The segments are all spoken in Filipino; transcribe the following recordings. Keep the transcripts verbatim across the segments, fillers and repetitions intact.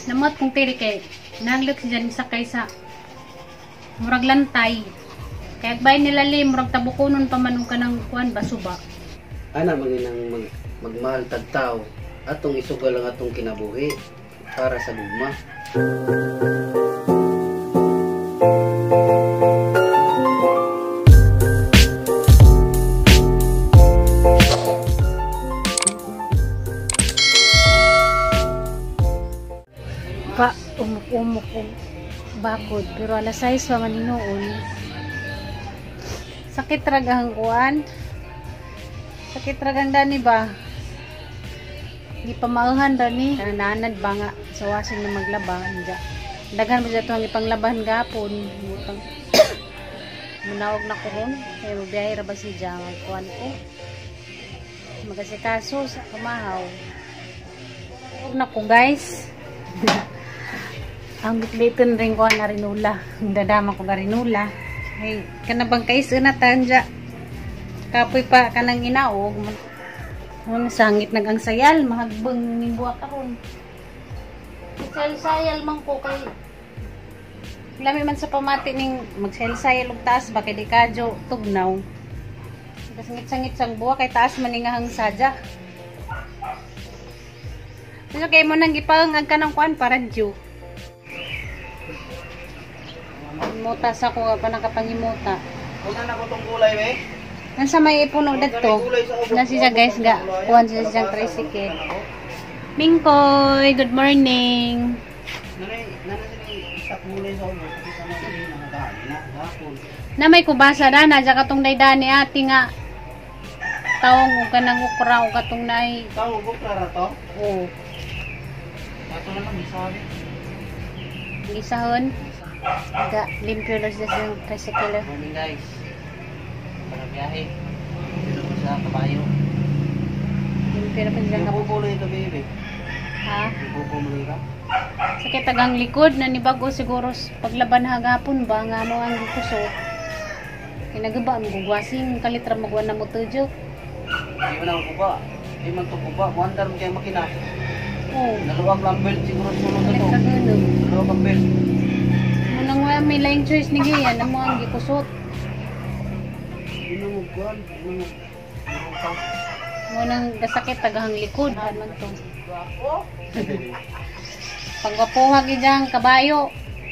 Namot kung tiri kay naglok siya ni sakay sa murag lantay. Kaya bay nilalim murag tabukunon pa man ka ng kuan basuba. Ana maginang mag, magmahal tagtaw atong isugal lang atong kinabuhi para sa luma. Pa umuk-umuk um, bakod pero alas sais pa man hinuon. Sakit ragang kuan. Sakit ragang dani ba? Di pa mauhan dani. Nananad ba nga sa wasing na maglaba. Daghan mo dito ang ipanglabahan gapon. Mutang munawag na ko ron. Kaya mabiyahe ra ba si Jang kuan ko. Magasikaso sa kamahaw. Huwag na ko guys. Ang bitliton rin ko na rinula. Ang dadama ko na rinula. Ay, kanabang kaiso na tanja. Kapoy pa kanang inaog. Ano, sangit nagang sayal. Mahagbang nibuak ako. Magsayal-sayal man ko kay lami man sa pamati ning magsayal-sayal og taas ba kay di kadyo tugnaw. Sangit-sangit sang buwa kay taas man hang sadya. So kay mo nang gipang ang kanang kuan para dyo. Muta sa ko pa nakapangimuta. Kuna na ko tong kulay we. Nasa may ipuno dito. Na siya guys ga kuan siya siyang tricycle. Mingkoy, good morning. Nanay, nanay ni sa kulay sa ulo kasi sana ni nangadain na gapon. Na may kubasa na na ja katong daydani ati nga taong ug kanang ukra ug katong nay. Tawo ko para to. Oo. Ato na lang isabi. Isahon. Ga limpyo lang siya siyang tricycle. Morning guys. Para biyahe. Dito ko sa kabayo. Limpyo na pa siya nga. Nabubuloy ito baby. Ha? Nabubuloy ka? Sakit tagang likod na ni bago siguro paglaban hagapon ba nga mo ang kuso. Kinagaba ang gugwasing kalitra magwan na mo tudyo. Di man ako kuba. Di man to kuba. Wonder mo kayo makina. Oo. Naluwag lang belt siguro sunod na Kalit to. kagunog. Naluwag ang belt. Munang wala may laing choice ni Giyan na mo ang gikusot. Ano mo kuhan? Ano mo? Munang gasakit tagahang likod. Ano to? Pagwapuhag ijang kabayo.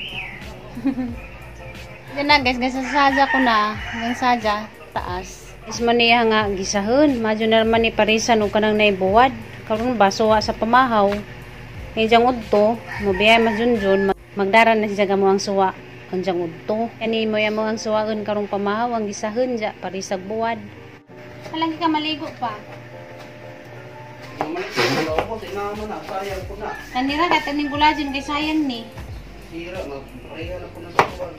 Yan na guys, guys sasadya ko na. Hanggang sadya, taas. Is man niya nga gisahon. Madyo na naman ni parisan o kanang naibuwad. Karoon ba, suwa sa pamahaw. Ijang udto, mabiyay majunjun. Magdaran na siya mo ang suwa. Ang jang udto. Kani mo yan mo ang suwaon karong pamahaw. Ang gisahon dya, parisag buwad. Halagi ka maligo pa. Kanira ka taning collagen kay sayang ni. Sira, magpareha na po na sa kuwan.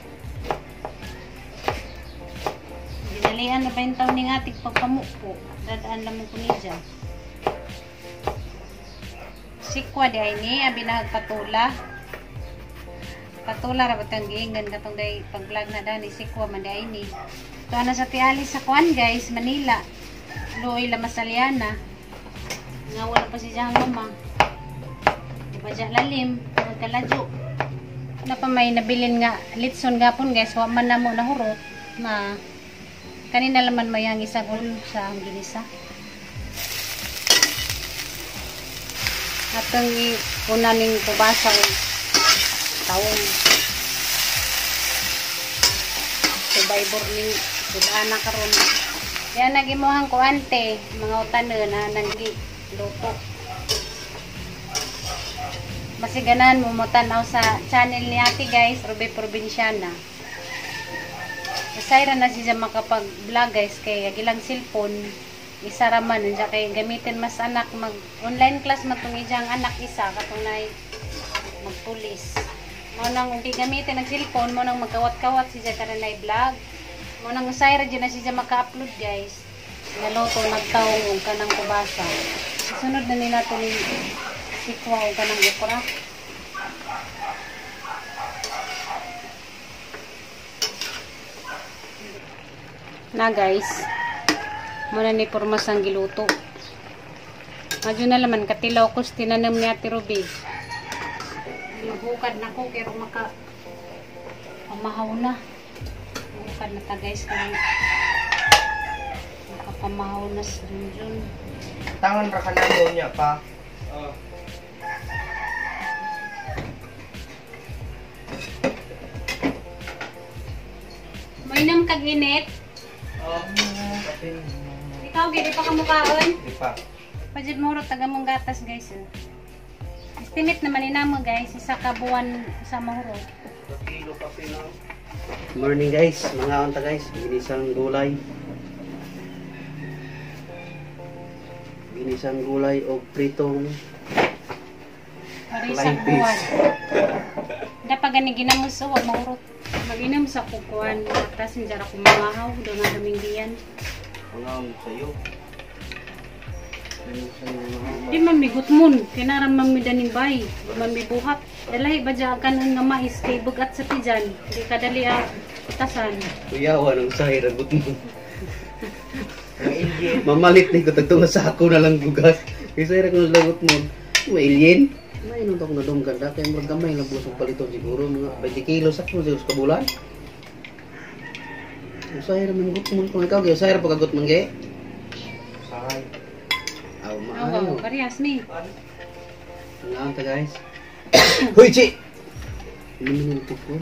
Dinalian na pa yung taon ng ating pagpamupo. Dadaan lang mo ko niya. Sikwa di ay ni, abi na patula. Patula rabat ang giingan katong day pag-vlog na dani. Sikwa man di ay ni. Ito na sa Tiali sa Kwan guys, Manila. Luoy la Masaliana. Nga wala pa si Jang mama. Di ba dyan lalim? Magkaladyo. Na pa may nabilin nga litson gapon guys. Wa man na mo nahurot. Na kanina laman mo yung isang ulo sa ang ginisa. Atong ikunaning kubasa o taong. Subay burning sudana karon. Yan nagimuhang ko ante mga utano na nanggi luto. Masiganan mo mo tanaw sa channel ni Ate guys, Ruby Provinciana. Masayra na siya makapag-vlog guys kay agilang cellphone isa raman nandiya kay gamitin mas anak mag online class matong ijang anak isa katong nay magpulis. Mo nang hindi gamitin ang cellphone mo nang magkawat-kawat siya karon nay vlog. Mo nang usay ra na siya maka-upload guys. Naluto nagtaong og kanang kubasa. Sunod na nila to ni sikwa og kanang ukra. Na guys. Muna ni pormas ang giluto. Medyo na laman katilaw ko tinanam ni Ate Ruby. maghukad na ko pero maka pamahaw na. Maghukad na ta guys kaya makapamahaw na sa Junjun. Tangan ra kanang niya pa. Oh. Mainam kag init. Oh. Kapin. Ikaw gidi pa kamukaon. Di pa. Pajud mo ro taga mong gatas guys. Eh. Estimate naman inamo guys isa ka buwan sa mahuro. Kilo pa pino. Morning guys, mga onta guys, ginisang gulay. Ginisang gulay o pritong Para isang Light buwan. Dapat gani ginamos so wag mahurot. Mag-inom sa kukuan gatas njara ko mamahaw do nga kaming diyan. mga sayo. Ano sayo mga Di mamigot mon, kinaram mamidaning bay, mamibuhat. Dalahi ba dyan kanan nga mais kay bugat sa tijan, di kadali ang tasan. kuyawa ng sahi ragot mo. Ang Indian. Mamalit ni ko tagtunga sa ako na lang bugas. Kasi ra ko lagot mo. Mailyin. May nung tong nadong ganda kay murag gamay lang busog paliton siguro mga twenty kilos ako sa kabulan. Usay ra man gut mo kung ikaw gyud usay ra pagagot man gay. Sahay. Aw Oo, maayo. parehas ni. Nga ta guys. Hoy chi. Ini ko ko.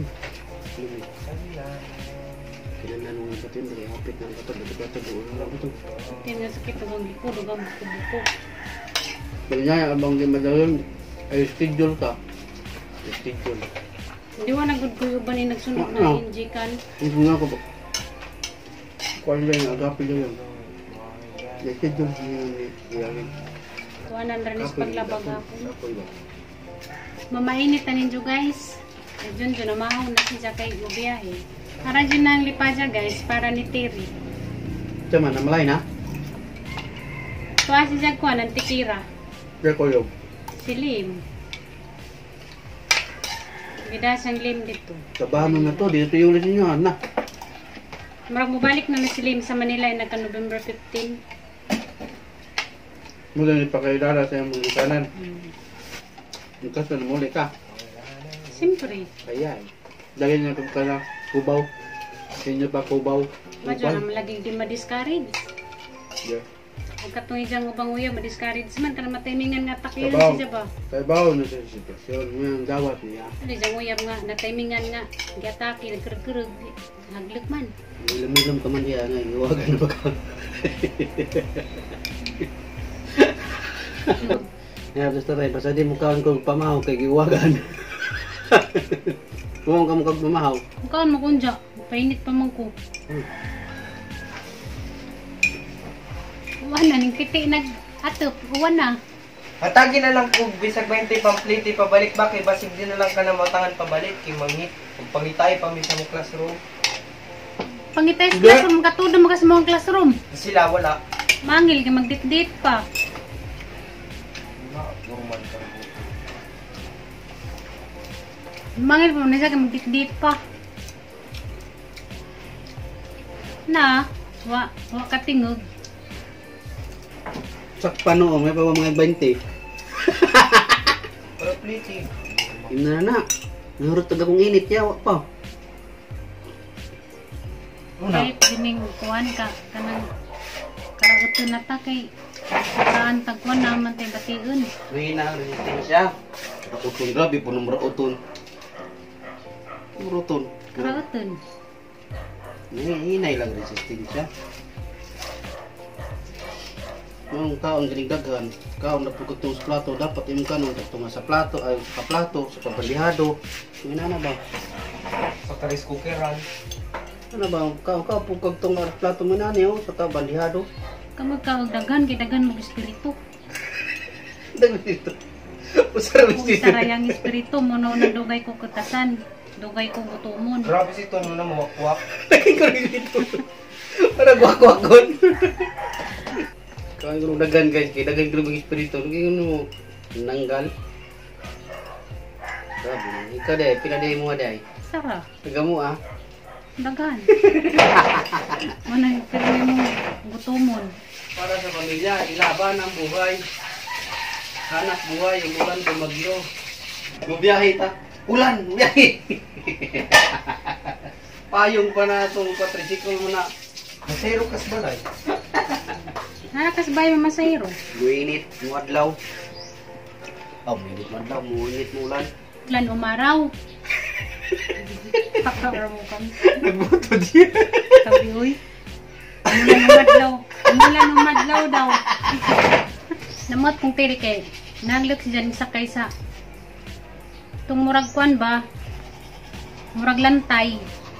Kailan nung patin dari hapit ng kato dito kato doon lang ito. Tingnan sakit ang likod, ang buko-buko. Kanya abang di madalon ay schedule ka. Schedule. Di wa na gud kuyo ba ni nagsunod Oo. na injikan. Hindi nga ako. Kuan lang agapin lang yun. Schedule niya ni. Tuwa na ranis paglabag ako. Ako yun. Mamainit na ninyo guys. Diyon dyan namahaw na siya kay Ubiyahe. Para dyan na ang lipadya guys, para ni Terry. Cuma namalay na. Tuwa siya kuha ng tikira. Kaya ko yun. Si Lim. Bida siyang Lim dito. Sabahan na to. Dito yung ulit ninyo. Ana. Marag mubalik na na si Lim sa Manila ay nagka November fifteenth. Mula ni pakilala sa iyong mga kanan. Hmm. Bukas na namuli ka. Siyempre. Kaya eh. Dahil niya kung kala kubaw. Inyo pa kubaw. Madyo na malaging di ma-discourage. Yeah. Ang katong ijang ubang uya, ma-discourage man. Kanang matimingan nga takiyon Sabaw. siya ba? Kaya bawo na sa sitwasyon. Ngayon gawat niya. Ano ijang uyab nga, natimingan nga. Giatake, nagkurug-kurug. Haglug man. Ilam-ilam ka man diya nga. Iwagan na ba ka? Ya, basta tayo. Basta di mo kawan ko pamahaw kay giwagan. Kung ka mo kag pamahaw. Ang kaon mo kunja. Painit pa man ko. Hmm. Uwan na, ning kiti nag atop. Uwan na. Hatagi na lang kung bisag twenty pampliti pabalik ba kay basig din na lang ka na matangan pabalik kay mangit. Kung pangitay pa mi sa mo classroom. Pangitay sa classroom, katudo mo kasi mga classroom. Sila wala. Mangil ka, magdit-dit pa. Normal ka. Mangil pa, nasa ka magdit-dit pa. Na, wa, wa katingog. Sak pano, may pa ba mga twenty? Pero pliti. Yun na na. Nahurot taga kong init yawa pa. Una. Kahit dining kuwan ka, kanang karagutin na ta kay karaan tagkuhan naman tayo batiun. May na resistensya. Rakuton, grabe po nung rauton. Ruton. Karagutin. Hinay lang resistensya. Nung kaon galing daghan, kaon na pugod tong sa plato, dapat imong kanon tagtunga sa plato, ay sa plato, sa pabandihado. Yun na na ba? Sa karis cookeran. Ano ba? Kaon ka pugod tong sa plato mo na niyo, sa kabandihado. Kamag ka og daghan, kay daghan mo espiritu. Daghan dito. Usara Kung dito. sarayang espiritu mo no dugay ko kutasan, dugay ko gutumon. Grabe si Tono na mawakwak. Lagi ko rin dito. Para guwak-wakon. Kain ko dagan guys, kaya dagan ko ng espiritu. Lagi ko mo nanggal. Grabe na. Ikaw day, pinaday mo day. Sara, Taga mo ah. daghan. Manang pirmi mo gutumon. Para sa pamilya, ilaban ang buhay. Hanap buhay, umulan, bumagyo. Mabiyahe ta. Ulan, biyahe. Payong pa na itong patrisikol mo na. Masero kas balay. Narakas ba yung masayro? Muinit, muadlaw. Oh, muinit muadlaw, muinit mulan. Lan umaraw. Pakawar mo kami. Nagbuto siya. Sabi, uy. Umulan umadlaw. Umulan umadlaw daw. Namot kung tiri kay. Naglok si dyan sa kaysa. Itong murag kwan ba? Murag lantay.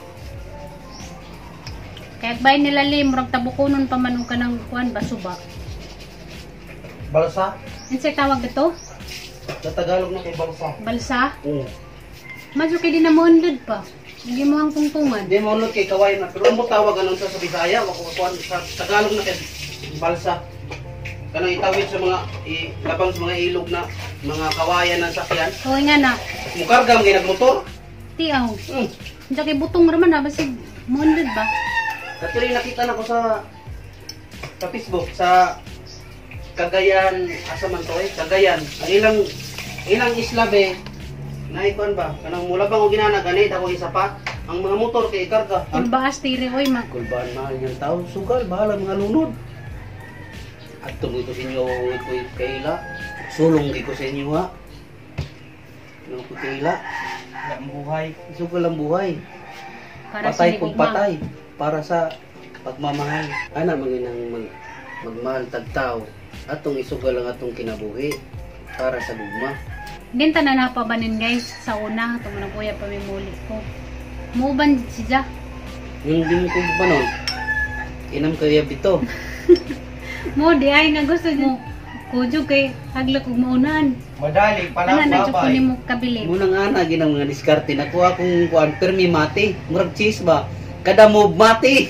Kaya bay nila li, murag tabukunon pa manong ka ng kwan ba? Suba. Balsa? Ano sa'y tawag dito? Sa Tagalog na kay balsa. Balsa? Oo. Madyo kay di na maundod pa. Hindi mo ang tungtungan. Hindi mo kay kawayan na. Pero ang tawag anong sa Bisaya, wako kuan sa Tagalog na kay balsa. Kanang itawid sa mga ilabang sa mga ilog na mga kawayan ng sakyan. Oo nga na. Mukarga mga nagmotor. Tiyaw. Hmm. Hindi kay butong raman na. Basig maundod ba? Kasi rin nakita na ko sa sa Facebook sa Cagayan, asa man to eh, Cagayan. Ang ilang ilang isla be naikon ba? Kanang mula bang og ginana ganit ako isa pa. Ang mga motor kay ikarga. Yung baas tiri, oy ma. Kulbaan mahal ng tao, sugal, bahala mga lunod. At tunggu ito sa inyo, ito kaila. Sulong di ko sa inyo ha. Sulong ko kaila. Ang buhay. Sugal ang buhay. Para sa Patay kung ligugma. patay. Para sa pagmamahal. Ana manginang mag, magmahal tagtao. Atong isugal ang atong kinabuhi. Para sa gugma. Ginta na napabanin guys sa una. Ito mo na kuya pamimuli ko. Muuban si Ja. Yung din ko pa nun. Inam kaya bito. Mo di ay nga gusto mo. Kujo kay haglak og maunan. Madali, Ana palang na jud ko babay. nimo kabilib. Munang ana ginang mga diskarte na kuha kung kuan permi mati. Murag cheese ba? Kada move mati.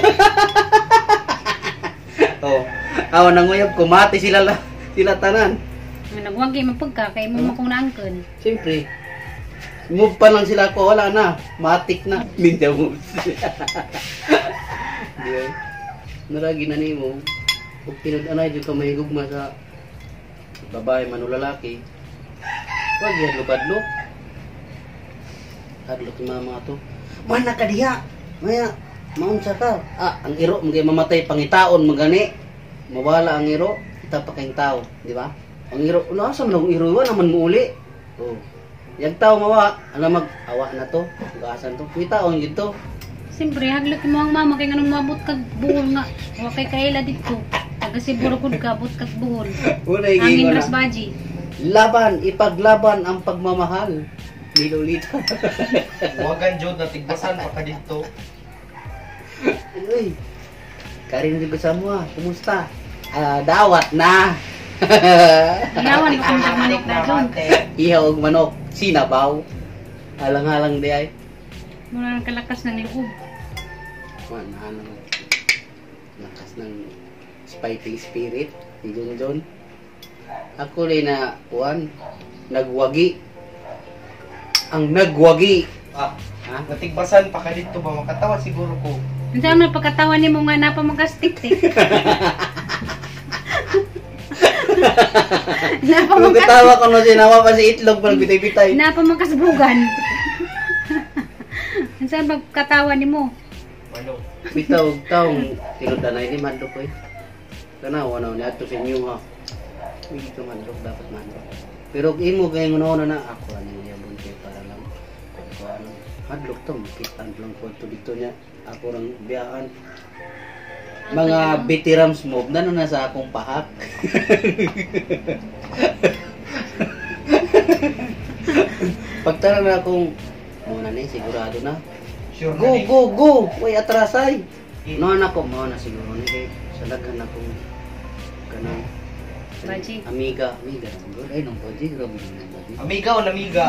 Oh, awa nang uyab ko mati sila la, sila tanan. Nga nagwagi mapagka kay mo makong naangken. Siyempre. Move pa lang sila ko, wala na. Matik na. Ninja moves. Diyan. Naragi na nimo. Kung pinag-anay dyan ka mahigugma sa babae man o lalaki, huwag yan lukadlok. Hadlok yung mga mga to. Man ka diha! Maya, maunsa ka. Ah, ang iro, magay mamatay pangitaon, magani. Mawala ang iro, kita pa kayong tao. Di ba? Ang iro, ano asa man ang iro, iwan naman mo uli. Oh. Yang tao mawa, alam mag-awa na to, gasan to. Kuitaon dito. Siyempre haglak mo ang mama kay nganong mabot kag buhol nga. Wa kay kaila dito. Taga siguro kun ka abot kag buhol. Una Angin yung ras baji. laban, ipaglaban ang pagmamahal. Milulita. Wagan jud na tigbasan pa ka dito. Uy, Karin juga semua, kumusta? Ah, dawat na. Iyawan ko kung sa manok na dun. Ihaw og manok, sinabaw. Halang-halang di ay. Muna ng kalakas ng loob. Kuan ano. Lakas ng fighting spirit ni Junjun. Ako rin na kuan nagwagi. Ang nagwagi. Ah, Ha? natigbasan pa ka dito ba? Makatawa siguro ko. Ang saan mo pagkatawan ni mo nga napa magastik-tik. Napa Kung magas katawa ko no sinawa pa si itlog pag bitay-bitay. napa magasbugan. Ang saan pagkatawan ni mo? Ano? Bitaw taong tinudanay ni Mandok ko eh. Kanawa na niya to sa inyo ha. Hindi ka Mandok, dapat Mandok. Pero kung imo kayo una na ako ano yung yabon kayo para lang. Ako ano, hadlok to, makitan lang ko ito dito niya. Ako rang biyaan. Mga veterans move na na sa akong pahak. Pagtara na akong muna na eh, sigurado na. Sure Go, na ni. go, go! Uy, atrasay! No, na ko, mo na siguro ni kay sa dagan na kong kanang Baji. amiga, amiga. Good ay nung baji, grabe nung baji. Amiga o namiga?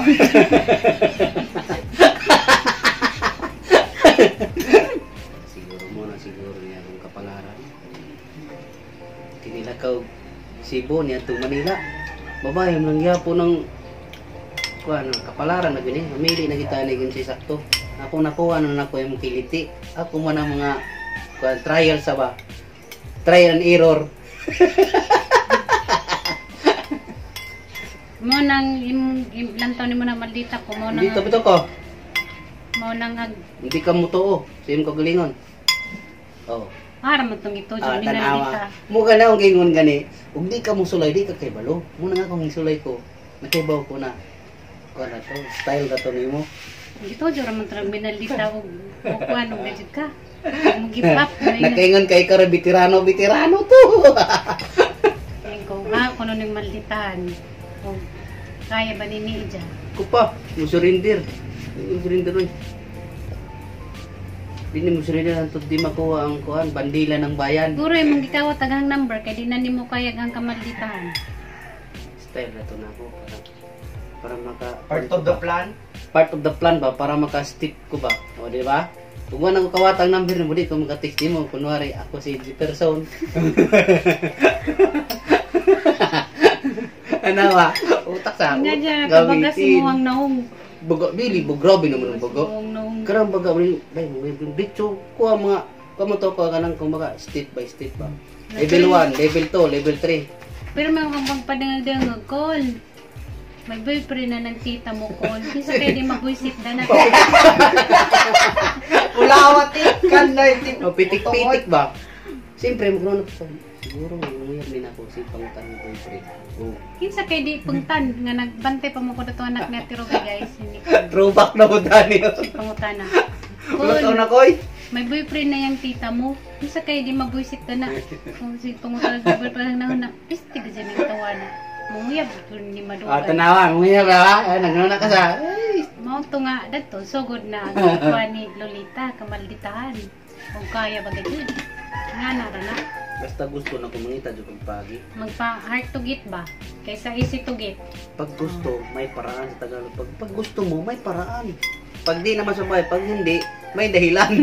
Siguro mo na siguro niya kung kapalaran. Tinilakaw Cebu niya to Manila. Babae mo lang gyapon ng kuan kapalaran na gini. Mamili na kita ni si sakto. Ako nakuha na nako yung kiliti. Ako man ang mga kuan trial sa ba. Trial and error. Mo nang im, im, ilang taon ni mo na maldita ko mo nang Hindi tabito ko. mo nang ag Hindi ka mo to. Sa imong kagalingon. Oh. para man tong ito Ah, jud ni maldita. tanawa. Mo gana ang gingon gani. Ug di ka mo sulay di ka kay balo. Mo na nga kung sulay ko. Nakaibaw ko na. Kuha na to. Style ka to nimo. Ito jud man tong minaldita og og kuan og gadget ka. Mo give up na yun. Nakaingon kay ka veterano veterano to. Ko nga kuno ning malditahan. Og kaya ba ni Ija? Ko pa, mo surrender. Mo surrender oi. Dini mo surrender ang di makuha ang kuan bandila ng bayan. Siguro imong gikawat tagang number kay di na nimo kaya ang kamalditahan. Style na to na ako para, para maka Part of the plan. part of the plan ba para maka-stick ko ba? O di ba? Kung wala ko kawatang number mo di ko maka-text mo kunwari ako si G person. Ano ba? Utak sa Nga dyan, kabagas mo ang naong. Baga, dili, bug, grabe naman ang baga. Ang naong. Karang baga, may, may, may, dito, kuha mga, kuha mo to, kuha ka ng, kumbaga, step by step ba? Level one, level two, level three. Pero may mga pagpadangal-dangal, call. May boyfriend na ng tita mo, call. Kisa kayo di mag-visit na natin. Ulawat ikan na iti. O, pitik-pitik ba? Siyempre, magkaroon na sa, siguro, mayroon din ako si pangutan ng boyfriend. Oh. Kinsa kay di pungtan nga nagbantay pa mo ko dato anak ni Tiro guys, hindi ko Throwback na ko, Daniel. pangutana. Ulat Cool. na ko, eh. May boyfriend na yung tita mo. Kinsa kay di mabuisit ka na. Kung si pangutana gubal pa lang na na. Piste ka dyan yung tawana. Munguyab ko ni Ah, madugan. tanawa, mga ba? Ah, nagnuna ka sa, ay, Mao to nga dato sugod na ang kuha ni Lolita kamalditahan. Kung kaya ba gayud. Nga nara na. basta gusto na kumangita dyan kong pagi. Magpa heart to get ba? Kaysa easy to get. Pag gusto, may paraan sa Tagalog. Pag, pag gusto mo, may paraan. Pag di naman sabay, pag hindi, may dahilan.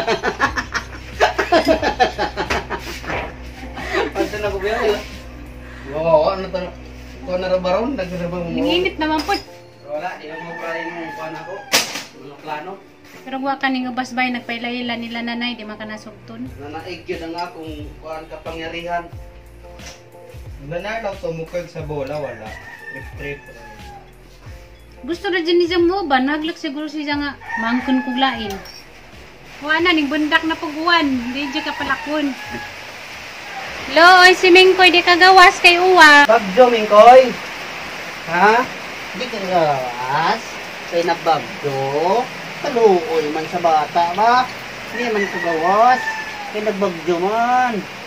Pagka na ko ba yan? Oo, ano to? Kuha na rabaron, nagrabang mo. Nanginit naman po. Wala, di na mo pa rin yung kuhan ako. Mga plano. Pero wa ka ning ubasbay nagpailailan nila nanay di man ka nasugton. Nanaig yun na nga kung kuhan kapangyarihan. Nanalaw tumukag sa bola, wala. Trip-trip. Gusto na dyan niya mo ba? Naglak siguro siya nga mangkon kuglain. Wa na ning bundak na paguan, di dyan ka palakon. Lo, oy si Mingkoy di ka gawas kay uwa. Bagyo, Mingkoy. Ha? Di ka gawas? Kaya na bagyo? Kaluoy man sa bata ba? Hindi man ko gawas. Kaya nagbagyo man.